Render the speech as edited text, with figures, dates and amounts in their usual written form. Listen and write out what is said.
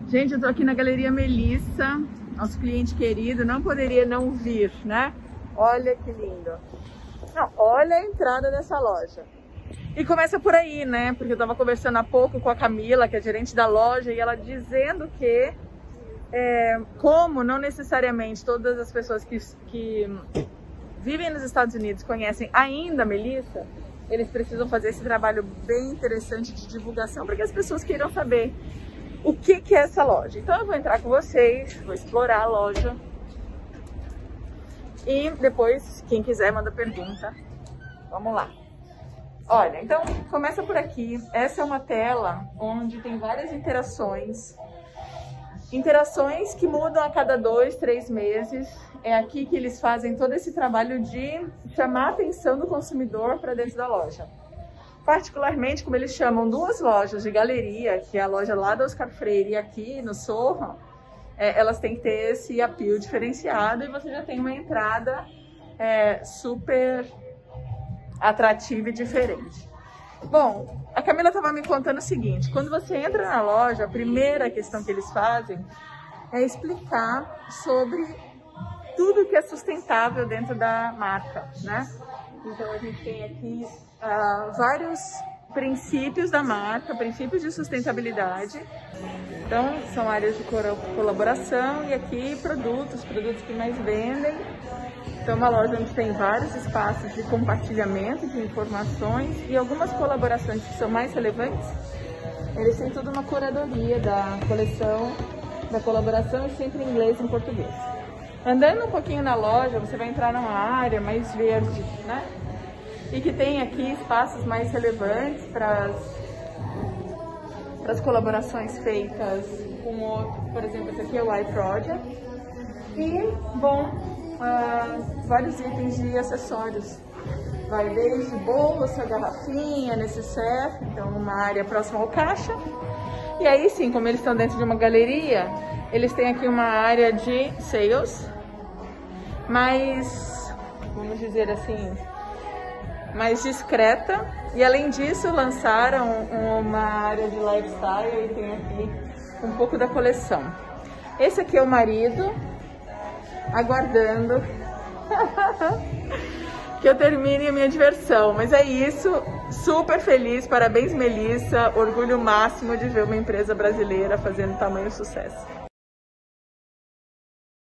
Gente, eu tô aqui na Galeria Melissa, nosso cliente querido, não poderia não vir, né? Olha que lindo. Não, olha a entrada dessa loja. E começa por aí, né? Porque eu tava conversando há pouco com a Camila, que é gerente da loja, e ela dizendo que como não necessariamente todas as pessoas que vivem nos Estados Unidos conhecem ainda a Melissa, eles precisam fazer esse trabalho bem interessante de divulgação para que as pessoas queiram saber o que é essa loja. Então eu vou entrar com vocês, vou explorar a loja e depois, quem quiser, manda pergunta. Vamos lá. Olha, então começa por aqui. Essa é uma tela onde tem várias interações que mudam a cada 2, 3 meses. É aqui que eles fazem todo esse trabalho de chamar a atenção do consumidor para dentro da loja. Particularmente, como eles chamam duas lojas de galeria, que é a loja lá da Oscar Freire e aqui no Soho, elas têm que ter esse appeal diferenciado e você já tem uma entrada super atrativa e diferente. Bom, a Camila estava me contando o seguinte: quando você entra na loja, a primeira questão que eles fazem é explicar sobre tudo que é sustentável dentro da marca, né? Então a gente tem aqui vários princípios da marca, princípios de sustentabilidade. Então são áreas de colaboração e aqui produtos que mais vendem. Então, uma loja onde tem vários espaços de compartilhamento de informações e algumas colaborações que são mais relevantes. Eles têm toda uma curadoria da coleção, da colaboração, e sempre em inglês e em português. Andando um pouquinho na loja, você vai entrar numa área mais verde, né? E que tem aqui espaços mais relevantes para as colaborações feitas com outros. Por exemplo, esse aqui é o iProject. E, bom, vários itens de acessórios. Vai desde bolsa, garrafinha, necessaire, então uma área próxima ao caixa. E aí sim, como eles estão dentro de uma galeria, eles têm aqui uma área de sales, mais, vamos dizer assim, mais discreta. E além disso, lançaram uma área de lifestyle e tem aqui um pouco da coleção. Esse aqui é o marido, aguardando que eu termine a minha diversão. Mas é isso, super feliz, parabéns Melissa, orgulho máximo de ver uma empresa brasileira fazendo tamanho sucesso.